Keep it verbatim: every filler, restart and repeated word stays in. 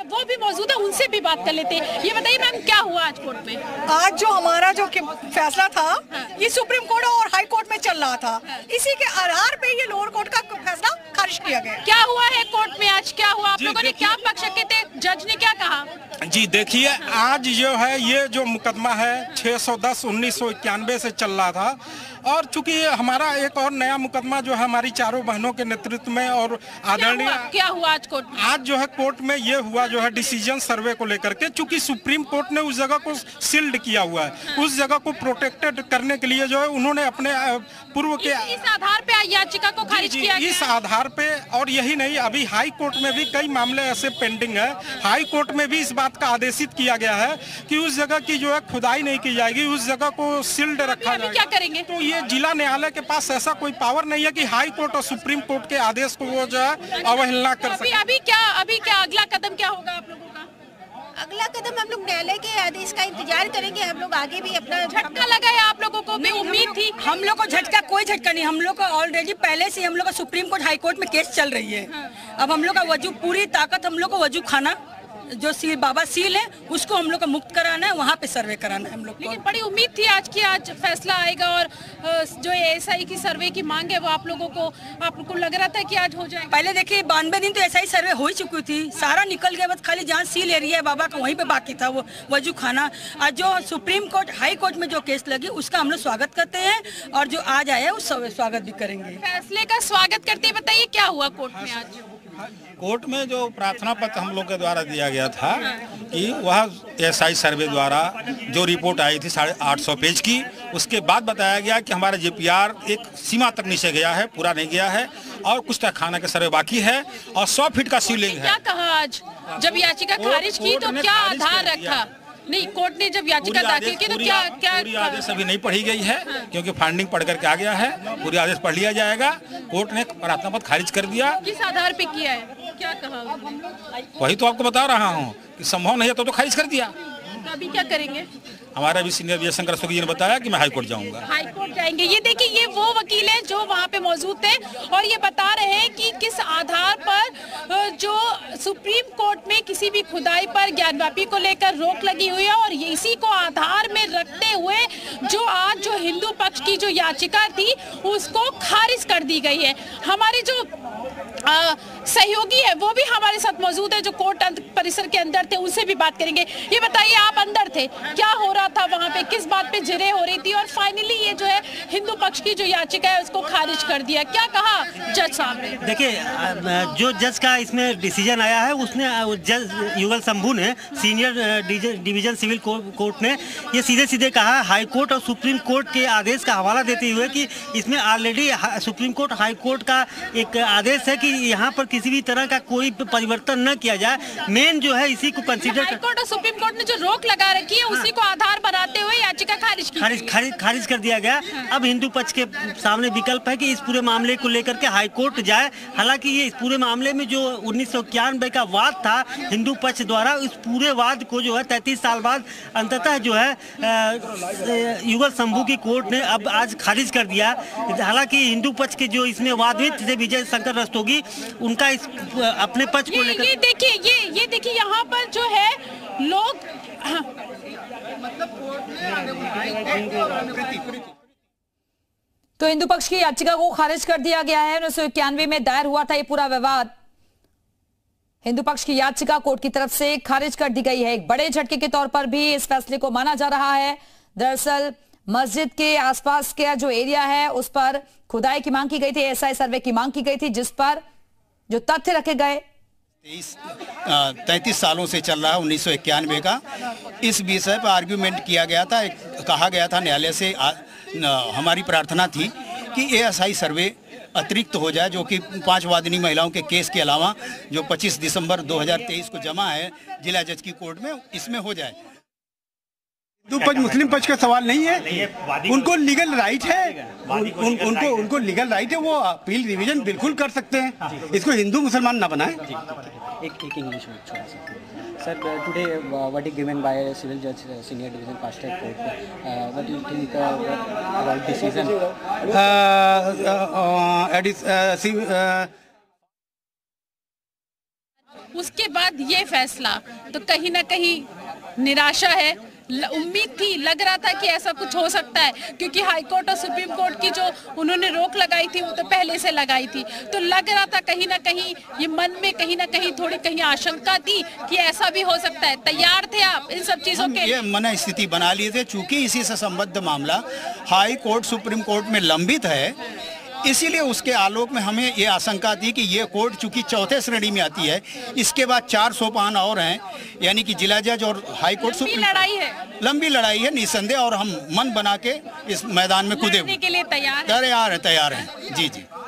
वो भी मौजूद है, उनसे भी बात कर लेते हैं। ये बताइए मैम, क्या हुआ आज कोर्ट में? आज जो हमारा जो फैसला था ये सुप्रीम कोर्ट और हाई कोर्ट में चल रहा था, इसी के आधार पे ये लोअर कोर्ट का फैसला खारिज किया गया। क्या हुआ है कोर्ट में आज, क्या हुआ? आप लोगों ने क्या पक्ष रखे थे? जज ने क्या कहा? जी देखिए, आज जो है ये जो मुकदमा है छह सौ दस उन्नीस सौ इक्यानवे से चल रहा था, और चूंकि हमारा एक और नया मुकदमा जो है हमारी चारों बहनों के नेतृत्व में और आदरणीय क्या, क्या हुआ आज कोर्ट में? आज जो है कोर्ट में ये हुआ जो है डिसीजन सर्वे को लेकर के, चूंकि सुप्रीम कोर्ट ने उस जगह को सील्ड किया हुआ है, हाँ। उस जगह को प्रोटेक्टेड करने के लिए जो है उन्होंने अपने पूर्व के इस, इस आधार पे याचिका को खारिज जी, किया जी, इस आधार पे। और यही नहीं, अभी हाई कोर्ट में भी कई मामले ऐसे पेंडिंग है। हाई कोर्ट में भी इस बात का आदेशित किया गया है कि उस जगह की जो है खुदाई नहीं की जाएगी, उस जगह को सील्ड रखा जाएगा। क्या करेंगे? तो ये जिला न्यायालय के पास ऐसा कोई पावर नहीं है कि हाई कोर्ट और सुप्रीम कोर्ट के आदेश को वो जो है अवहेलना कर सके। अभी, अभी क्या अभी क्या अगला कदम क्या होगा आप लोगों का? अगला कदम हम लोग न्यायालय के आदेश का इंतजार करेंगे। हम लोग आगे भी अपना झटका लगा है आप लोगों को? भी उम्मीद थी? हम लोग को झटका कोई झटका नहीं, हम लोग का ऑलरेडी पहले से हम लोग का सुप्रीम कोर्ट हाई कोर्ट में केस चल रही है। हाँ। अब हम लोग का वजू पूरी ताकत, हम लोग को वजू खाना जो सील बाबा सील है उसको हम लोग को मुक्त कराना है, वहाँ पे सर्वे कराना है हम लोग को। लेकिन बड़ी उम्मीद थी आज की आज फैसला आएगा, और जो एएसआई की सर्वे की मांग है वो आप लोगों को आप लोगों को लग रहा था कि आज हो जाएगा। पहले देखिए बानवे दिन तो एसआई सर्वे हो ही चुकी थी, सारा निकल गया, बस खाली जहाँ सील एरिया है बाबा का वहीं पे बाकी था वो वजू खाना। आज जो सुप्रीम कोर्ट हाई कोर्ट में जो केस लगी उसका हम लोग स्वागत करते हैं, और जो आज आया है उस स्वागत भी करेंगे। फैसले का स्वागत करते हैं। बताइए क्या हुआ कोर्ट में आज? कोर्ट में जो प्रार्थना पत्र हम लोग के द्वारा दिया गया था कि वह एसआई सर्वे द्वारा जो रिपोर्ट आई थी साढ़े आठ सौ पेज की, उसके बाद बताया गया कि हमारा जेपीआर एक सीमा तक नीचे गया है, पूरा नहीं गया है, और कुछ तहखाना के सर्वे बाकी है, और सौ फीट का सीलिंग है। क्या कहा आज जब याचिका खारिज की तो क्या आधार रखा? नहीं, कोर्ट ने जब याचिका दाखिल की तो क्या क्या पूरी आदेश अभी नहीं पढ़ी गई है, हाँ। क्योंकि फाइंडिंग पढ़ करके आ गया है, पूरी आदेश पढ़ लिया जाएगा। कोर्ट ने प्रार्थना पत्र खारिज कर दिया। किस आधार पे किया है, क्या कहा? वही तो आपको बता रहा हूँ कि संभव नहीं है तो, तो खारिज कर दिया। तो अभी क्या करेंगे? हमारा भी सीनियर विजय शंकर सुखी जी ने बताया कि मैं हाई कोर्ट जाऊंगा। हाई कोर्ट जाएंगे। ये देखिए, ये वो वकील हैं जो वहाँ पे मौजूद थे, और ये बता रहे हैं कि किस आधार पर जो सुप्रीम कोर्ट में किसी भी खुदाई पर ज्ञानवापी को लेकर रोक लगी हुई है, और इसी को आधार में रखते हुए जो आज जो हिंदू पक्ष की जो याचिका थी उसको खारिज कर दी गई है। हमारे जो आ, सहयोगी है वो भी हमारे साथ मौजूद है जो कोर्ट परिसर के अंदर थे, उनसे भी बात करेंगे। ये बताइए, आप अंदर थे, क्या हो रहा था वहाँ पे, किस बात पे जिरे हो रही थी, और फाइनली ये जो है हिंदू पक्ष की जो याचिका है उसको खारिज कर दिया, क्या कहा जज साहब ने? देखिए, जो जज का इसमें डिसीजन आया है उसने जज युगल शंभू ने, सीनियर डिवीजन सिविल कोर्ट ने ये सीधे सीधे कहा हाई कोर्ट और सुप्रीम कोर्ट के आदेश का हवाला देते हुए कि इसमें already supreme court high court का एक आदेश है कि यहाँ पर किसी भी तरह का कोई परिवर्तन न किया जाए। मेन जो है इसी को कंसीडर हाई कोर्ट और सुप्रीम कोर्ट ने जो रोक लगा रखी है, हाँ। उसी को आधार बनाते हुए याचिका खारिज की खारिज खारिज खारिज कर दिया गया। हाँ। अब हिंदू पक्ष के सामने विकल्प है कि इस पूरे मामले को लेकर के हाई कोर्ट जाए। हालांकि ये इस पूरे मामले में जो उन्नीस सौ इक्यानवे का वाद था हिंदू पक्ष द्वारा, इस पूरे वाद को जो है तैंतीस साल बाद अंततः जो है युगल शंभू की कोर्ट ने अब आज खारिज कर दिया। हालांकि हिंदू पक्ष के जो इसमें वादवित थे विजय शंकर रस्तोगी, उनका इस अपने पक्ष को लेकर, ये देखिए ये ये देखिए यहाँ पर जो है लोग, हाँ। तो हिंदू पक्ष की याचिका को खारिज कर दिया गया है। उन्नीस सौ इक्यानवे में दायर हुआ था ये पूरा विवाद, हिंदू पक्ष की याचिका कोर्ट की तरफ से खारिज कर दी गई है। एक बड़े झटके के तौर पर भी इस फैसले को माना जा रहा है। दरअसल मस्जिद के आसपास का जो एरिया है उस पर खुदाई की मांग की गई थी, एएसआई सर्वे की मांग की गई थी, जिस पर जो तथ्य रखे गए तैंतीस सालों से चल रहा है उन्नीस सौ इक्यानवे का, इस विषय पर आर्ग्यूमेंट किया गया था। एक, कहा गया था न्यायालय से आ, न, हमारी प्रार्थना थी कि एएसआई सर्वे अतिरिक्त हो जाए, जो कि पांच वादिनी महिलाओं के केस के अलावा जो पच्चीस दिसंबर दो हज़ार तेईस को जमा है जिला जज की कोर्ट में, इसमें हो जाए। हिंदू पक्ष मुस्लिम पक्ष का सवाल नहीं है, उनको लीगल राइट है, उन, उन, उनको उनको लीगल राइट है, वो अपील रिवीजन बिल्कुल कर सकते हैं। इसको हिंदू मुसलमान ना बनाए। एक एक इंग्लिश में छोटा सा sir, today what is given by civil जज senior division fast track court, what do you think about decision? उसके बाद ये फैसला, तो कहीं ना कहीं निराशा है। उम्मीद थी, लग रहा था कि ऐसा कुछ हो सकता है, क्योंकि हाई कोर्ट और सुप्रीम कोर्ट की जो उन्होंने रोक लगाई थी वो तो पहले से लगाई थी, तो लग रहा था कहीं ना कहीं ये मन में कहीं ना कहीं थोड़ी कहीं आशंका थी कि ऐसा भी हो सकता है। तैयार थे आप इन सब चीजों के? ये मन स्थिति बना लिए थे, चूंकि इसी से संबद्ध मामला हाई कोर्ट सुप्रीम कोर्ट में लंबित है, इसीलिए उसके आलोक में हमें ये आशंका थी कि ये कोर्ट चूंकि चौथे श्रेणी में आती है, इसके बाद चार सोपान और हैं, यानी कि जिला जज और हाई कोर्ट सुप्रीम लड़ाई है, लंबी लड़ाई है निसंदेह, और हम मन बना के इस मैदान में कूदे के लिए तैयार तैयार है तैयार है जी जी।